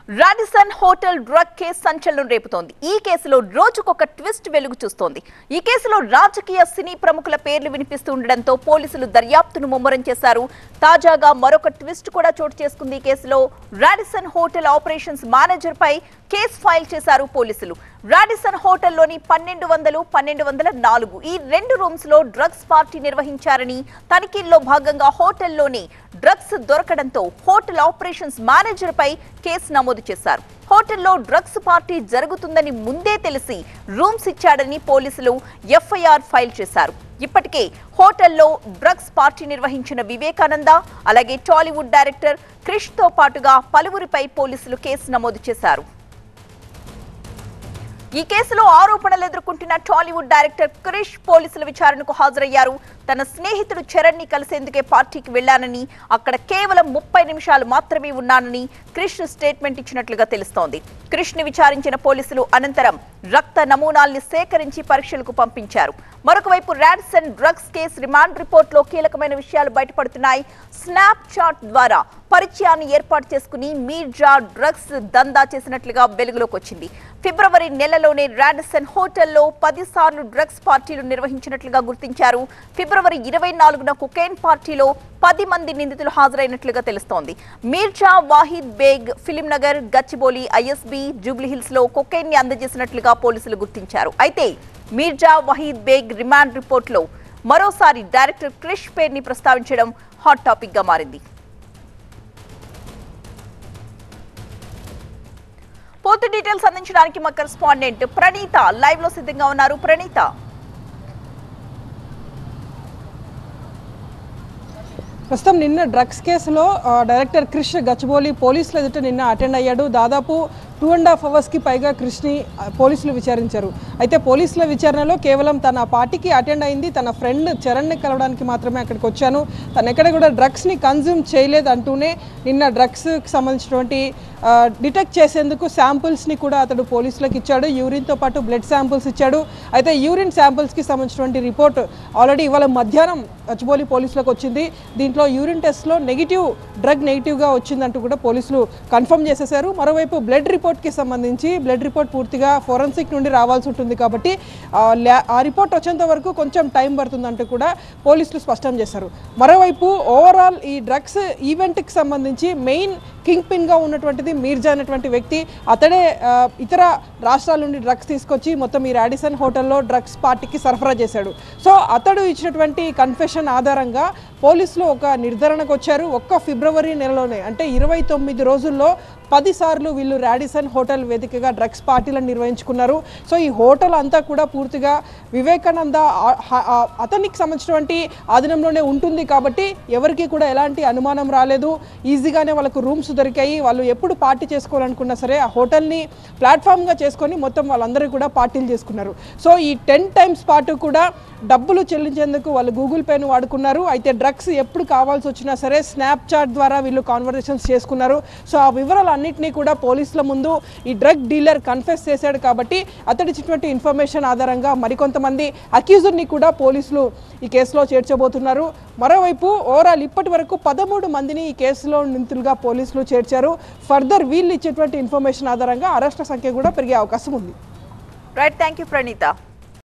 Radisson hotel drug case సంచలనం రేపుతోంది. ఈ కేసులో రోజుకొక ట్విస్ట్ వెలుగు చూస్తోంది. ఈ కేసులో రాజకీయ సినీ ప్రముఖుల పేర్లు వినిపిస్తుండడంతో పోలీసులు దర్యాప్తును ముమ్మరం చేశారు. తాజాగా మరొక ట్విస్ట్ కూడా చోటు చేసుకుంది. ఈ కేసులో రాడిసన్ హోటల్ ఆపరేషన్స్ మేనేజర్ పై కేసు ఫైల్ చేశారు పోలీసులు. రాడిసన్ హోటల్లోని 1200, 1204 ఈ 2 రూమ్స్ లో డ్రగ్స్ పార్టీ నిర్వహించారని, తనిఖీల్లో భాగంగా హోటల్లోని డ్రగ్స్ దొరకడంతో హోటల్ ఆపరేషన్స్ మేనేజర్ పై కేసు నమోదు చేశారు. హోటల్లో డ్రగ్స్ పార్టీ జరుగుతుందని ముందే తెలిసి రూమ్స్ ఇచ్చాడని పోలీసులు ఎఫ్ఐఆర్ ఫైల్ చేశారు. ఇప్పటికే హోటల్లో డ్రగ్స్ పార్టీ నిర్వహించిన వివేకానంద, అలాగే టాలీవుడ్ డైరెక్టర్ క్రిష్ తో పాటుగా పలువురిపై పోలీసులు కేసు నమోదు చేశారు. ఈ కేసులో ఆరోపణలు ఎదుర్కొంటున్న టాలీవుడ్ డైరెక్టర్ క్రిష్ పోలీసుల విచారణకు హాజరయ్యారు. తన స్నేహితుడు చరణ్ ని కలిసేందుకే పార్టీకి వెళ్లానని, అక్కడ కేవలం 30 నిమిషాలు మాత్రమే ఉన్నానని క్రిష్ స్టేట్మెంట్ ఇచ్చినట్లుగా తెలుస్తోంది. క్రిష్ ని విచారించిన పోలీసులు అనంతరం రక్త నమూనాల్ని సేకరించి పరీక్షలకు పంపించారు. మరొక వైపు Radisson drugs case remand report లో కీలకమైన విషయాలు బయటపడుతున్నాయి. స్నాప్ చాట్ ద్వారా పరిచయాన్ని ఏర్పాటు చేసుకుని మీర్జా డ్రగ్స్ దందా చేసినట్లుగా వెలుగులోకి వచ్చింది. ఫిబ్రవరి నెలలోనే రాడిసన్ హోటల్లో 10 సార్లు డ్రగ్స్ పార్టీలు నిర్వహించినట్లుగా గుర్తించారు. ఫిబ్రవరి 24న కొకైన్ పార్టీలో 10 మంది నిందితులు హాజరైనట్లుగా తెలుస్తోంది. మీర్జా వాహిద్ బేగ్ ఫిలిం నగర్, గచ్చిబౌలి, ఐఎస్బీ, జూబ్లీహిల్స్ లో కొకైన్ ని అందజేసినట్లుగా పోలీసులు గుర్తించారు. అయితే మీర్జా వాహిద్ బేగ్ రిమాండ్ రిపోర్ట్ లో మరోసారి డైరెక్టర్ క్రిష్ పేరుని ప్రస్తావించడం హాట్ టాపిక్ గా మారింది. పూర్తి డీటెయిల్స్ అందించడానికి మా కరెస్పాండెంట్ ప్రణీత లైవ్ లో సిద్ధంగా ఉన్నారు. ప్రణీత, ప్రస్తుతం నిన్న డ్రగ్స్ కేసులో డైరెక్టర్ క్రిష్ గచ్చిబౌలి పోలీసులు ఎదుట నిన్న అటెండ్ అయ్యాడు. దాదాపు 2.5 అవర్స్కి పైగా క్రిష్ని పోలీసులు విచారించారు. అయితే పోలీసుల విచారణలో కేవలం తన పార్టీకి అటెండ్ అయింది, తన ఫ్రెండ్ చరణ్ని కలవడానికి మాత్రమే అక్కడికి వచ్చాను, తను ఎక్కడ కూడా డ్రగ్స్ని కన్జ్యూమ్ చేయలేదు అంటూనే నిన్న డ్రగ్స్కి సంబంధించినటువంటి డిటెక్ట్ చేసేందుకు శాంపుల్స్ని కూడా అతడు పోలీసులకు ఇచ్చాడు. యూరిన్తో పాటు బ్లడ్ శాంపుల్స్ ఇచ్చాడు. అయితే యూరిన్ శాంపుల్స్కి సంబంధించినటువంటి రిపోర్ట్ ఆల్రెడీ ఇవాళ మధ్యాహ్నం గచ్చిబౌలి పోలీసులకు వచ్చింది. దీంట్లో యూరిన్ టెస్ట్లో డ్రగ్ నెగిటివ్గా వచ్చిందంటూ కూడా పోలీసులు కన్ఫర్మ్ చేసేశారు. మరోవైపు బ్లడ్ రిపోర్ట్కి సంబంధించి బ్లడ్ రిపోర్ట్ పూర్తిగా ఫోరెన్సిక్ నుండి రావాల్సి ఉంటుంది కాబట్టి ఆ రిపోర్ట్ వచ్చేంత వరకు కొంచెం టైం పడుతుందంటూ కూడా పోలీసులు స్పష్టం చేశారు. మరోవైపు ఓవరాల్ ఈ డ్రగ్స్ ఈవెంట్కి సంబంధించి మెయిన్ కింగ్ పిన్గా ఉన్నటువంటిది మీర్జా అనేటువంటి వ్యక్తి. అతడే ఇతర రాష్ట్రాల నుండి డ్రగ్స్ తీసుకొచ్చి మొత్తం ఈ రాడిసన్ హోటల్లో డ్రగ్స్ పార్టీకి సరఫరా చేశాడు. సో అతడు ఇచ్చినటువంటి కన్ఫెషన్ ఆధారంగా పోలీసులు ఒక నిర్ధారణకు వచ్చారు. ఒక్క ఫిబ్రవరి నెలలోనే, అంటే 29 రోజుల్లో 10 సార్లు వీళ్ళు రాడిసన్ హోటల్ వేదికగా డ్రగ్స్ పార్టీలను నిర్వహించుకున్నారు. సో ఈ హోటల్ అంతా కూడా పూర్తిగా వివేకానంద అతనికి సంబంధించినటువంటి ఆధీనంలోనే ఉంటుంది కాబట్టి ఎవరికి కూడా ఎలాంటి అనుమానం రాలేదు. ఈజీగానే వాళ్ళకు రూమ్స్ దొరికాయి. వాళ్ళు ఎప్పుడు పార్టీ చేసుకోవాలనుకున్నా సరే ఆ హోటల్ని ప్లాట్ఫామ్గా చేసుకొని మొత్తం వాళ్ళందరూ కూడా పార్టీలు చేసుకున్నారు. సో ఈ 10 టైమ్స్ పాటు కూడా డబ్బులు చెల్లించేందుకు వాళ్ళు గూగుల్ పేను వాడుకున్నారు. అయితే డ్రగ్స్ ఎప్పుడు కావాల్సి వచ్చినా సరే స్నాప్ చాట్ ద్వారా వీళ్ళు కాన్వర్జేషన్స్ చేసుకున్నారు. సో ఆ వివరాలు అన్నింటినీ కూడా పోలీసుల ముందు ఈ డ్రగ్ డీలర్ కన్ఫెస్ చేశాడు కాబట్టి అతడి ఇచ్చినటువంటి ఇన్ఫర్మేషన్ ఆధారంగా మరికొంతమంది అక్యూజర్ని కూడా పోలీసులు ఈ కేసులో చేర్చబోతున్నారు. మరోవైపు ఓవరాల్ ఇప్పటి వరకు 13 మందిని ఈ కేసులో నిందితులుగా పోలీసులు చేర్చారు. ఫర్దర్ వీళ్ళు ఇచ్చేటువంటి ఇన్ఫర్మేషన్ ఆధారంగా అరెస్ట్ల సంఖ్య కూడా పెరిగే అవకాశం ఉంది. Right, thank you Praneetha.